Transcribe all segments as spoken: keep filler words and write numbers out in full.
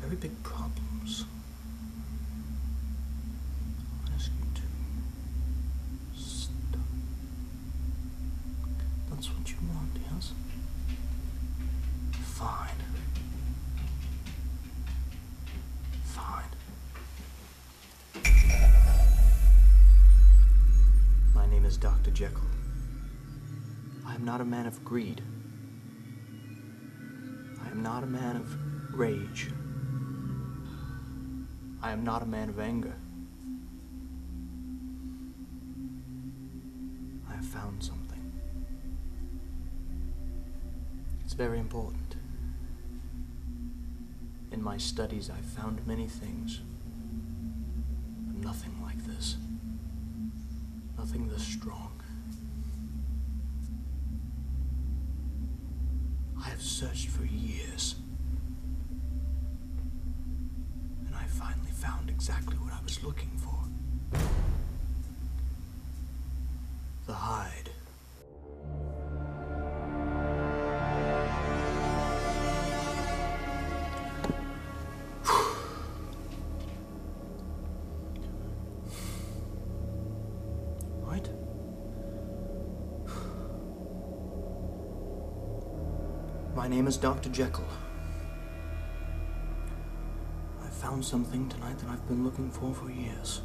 very big problems. I'll ask you to stop. That's what you want, yes? Fine. Fine. My name is Doctor Jekyll. I am not a man of greed. I am not a man of rage. I am not a man of anger. I have found something. It's very important. In my studies, I've found many things, but nothing like this. Nothing this strong. I have searched for years, and I finally found exactly what I was looking for. The HYDE. Right? My name is Doctor Jekyll. I found something tonight that I've been looking for for years.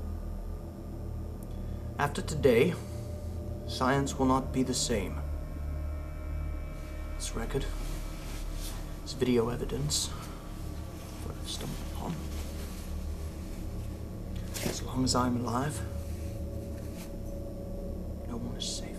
After today, science will not be the same. This record, this video evidence, what I've stumbled upon. As long as I'm alive, no one is safe.